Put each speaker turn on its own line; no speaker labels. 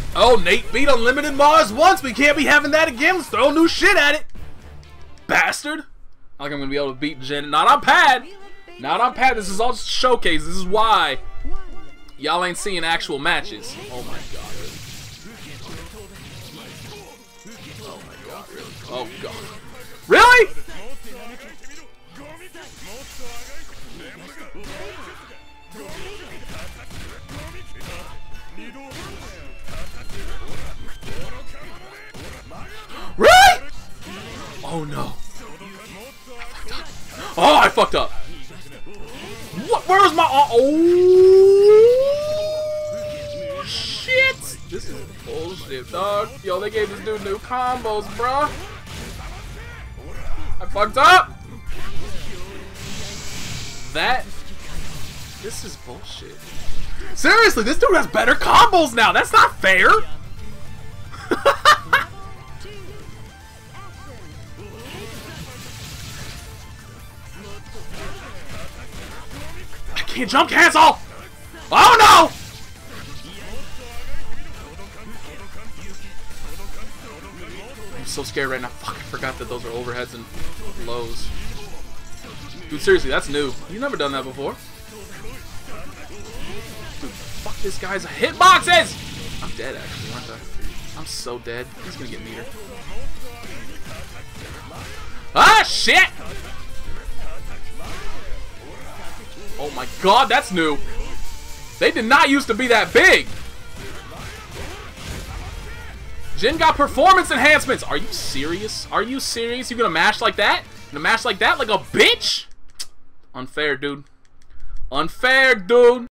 Oh, Nate beat Unlimited Mars once. We can't be having that again. Let's throw new shit at it. Bastard. I think I'm going to be able to beat Jin. Not on pad. Not on pad. This is all just showcase. This is why y'all ain't seeing actual matches. Oh my god. Oh my god, really? Oh god. Really? Really? Oh no. Oh, I fucked up. What? Where's my... Oh, shit. This is bullshit, dog. Yo, they gave this dude new combos, bruh. I fucked up. This is bullshit. Seriously, this dude has better combos now. That's not fair. I can't jump cancel. Oh no! I'm so scared right now. Fuck, I forgot that those are overheads and lows. Dude, seriously, that's new. You've never done that before. Dude, fuck this guy's hitboxes! I'm dead, actually, aren't I? I'm so dead. He's gonna get meter. Ah, shit! Oh my god, that's new. They did not used to be that big. Jin got performance enhancements. Are you serious? Are you serious? You gonna mash like that? Gonna mash like that? Like a bitch? Unfair, dude. Unfair, dude.